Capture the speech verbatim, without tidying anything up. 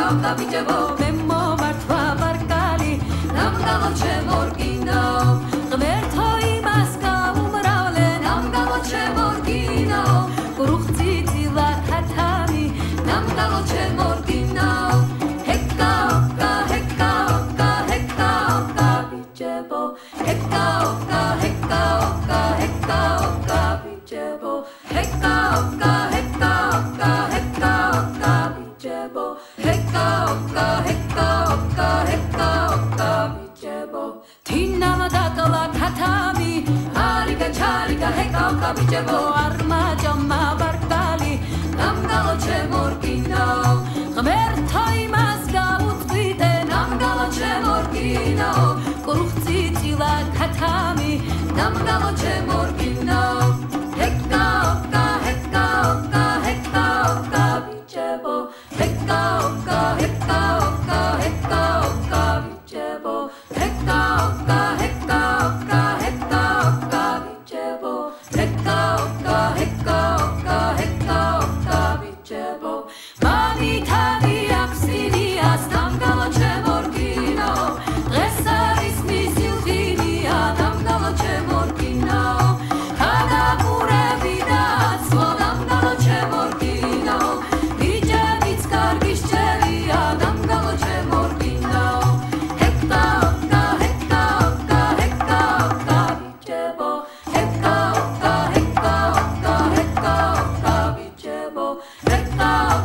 ოკა ბიჭებო მე მომართვა ბარკალი ნამგალოჩე მორგინო ღმერთო იმას გაუმრავლე ნამგალოჩე მორგინო კრუხციცილა ქათამი ნამგალოჩე მორგინო ჰეკა ოკა ჰეკა ოკა ჰეკა ოკა ბიჭებო ჰეკა ოკა ჰეკა ოკა ჰეკა ოკა ბიჭებო ჰეკა ოკა ჰეკა ოკა ჰეკა ოკა ბიჭებო ჰეკა ოკა ჰეკა ოკა ჰეკა ოკა ბიჭებო თინამ დაკლა ქათამი არიგა ჩარიგა ჰეკა ოკა ბიჭებო არმაჯამა ბარკალი ნამგალოჩე მორგინო ღმერთო იმას გაუწვიდე ნამგალოჩე მორგინო კრუხციცილა ქათამი ნამგალოჩე მორგინო ჰეკა ოკა ჰეკა ოკა ჰეკა ოკა ბიჭებო ჰეკა ოკა ჰეკა ოკა ჰეკა ოკა ბიჭებო ჰეკა ოკა ჰეკა ოკა ჰეკა ოკა ბიჭებო ჰეკა ოკა ჰეკა ოკა ჰეკა ოკა ბიჭებო მამითანი აქსინიას ნამგალოჩე მორგინო დღეს არის მისი ლხინია ნამგალოჩე მორგინო გადაგურები და აცვო ნამგალოჩე მორგინო ბიჭებიც კარგი სჯერია ნამგალოჩე მორგინო ჰეკა ოკა ჰეკა ოკა ჰეკა ოკა ბიჭებო ჰეკა ოკა ჰეკა ოკა ჰეკა ოკა ბიჭებო ჰეკა